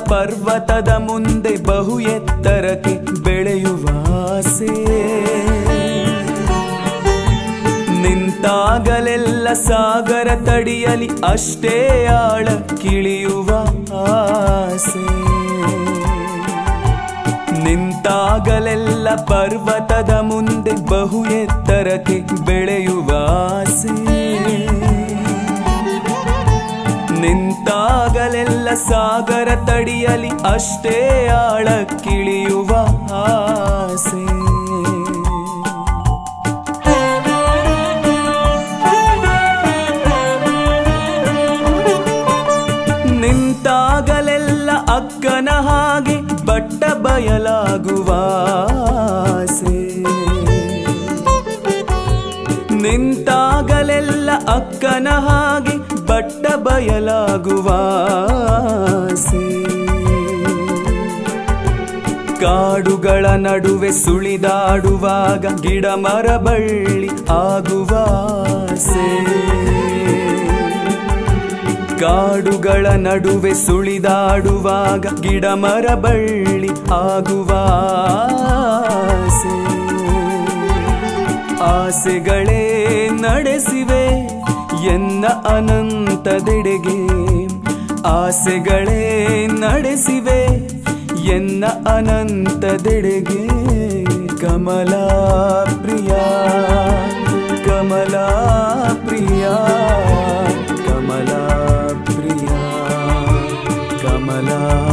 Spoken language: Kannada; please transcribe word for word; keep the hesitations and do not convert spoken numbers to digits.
ಪರ್ವತದ ಮುಂದೆ ಬಹು ಎತ್ತರಕ್ಕೆ ಬೆಳೆಯುವ ಆಸೆ. ನಿಂತಾಗಲೆಲ್ಲ ಸಾಗರ ತಡಿಯಲಿ ಅಷ್ಟೇ ಆಳಕ್ಕಿಳಿಯುವ ಆಸೆ. ನಿಂತಾಗಲೆಲ್ಲ ಪರ್ವತದ ಮುಂದೆ ಬಹು ಎತ್ತರಕ್ಕೆ ಬೆಳೆಯುವ ಆಸೆ. ನಿಂತಾಗಲೆಲ್ಲ ಸಾಗರ ತಡಿಯಲಿ ಅಷ್ಟೇ ಆಳಕ್ಕಿಳಿಯುವ ಆಸೆ. ನಿಂತಾಗಲೆಲ್ಲ ಅಕ್ಕನ ಹಾಗೆ ಬಟ್ಟ ಬಯಲಾಗುವ ಆಸೆ. ನಿಂತಾಗಲೆಲ್ಲ ಅಕ್ಕನ ಹಾಗೆ ಬಟ್ಟ ಬಯಲಾಗುವ ಆಸೆ. ಕಾಡುಗಳ ನಡುವೆ ಸುಳಿದಾಡುವಾಗ ಗಿಡ ಮರ ಬಳ್ಳಿ ಆಗುವ ಆಸೆ. ಕಾಡುಗಳ ನಡುವೆ ಸುಳಿದಾಡುವಾಗ ಗಿಡ ಮರ ಬಳ್ಳಿ ಆಗುವ ಆಸೆ. ಆಸೆಗಳೇ ನಡೆಸಿವೆ ಎನ್ನ ಅನಂತದೆಡೆಗೆ. ಆಸೆಗಳೇ ನಡೆಸಿವೆ ಎನ್ನ ಅನಂತದೆಡೆಗೆ. ಕಮಲಾ ಪ್ರಿಯ ಕಮಲಾ ಪ್ರಿಯ ಕಮಲಾ ಪ್ರಿಯ ಕಮಲಾ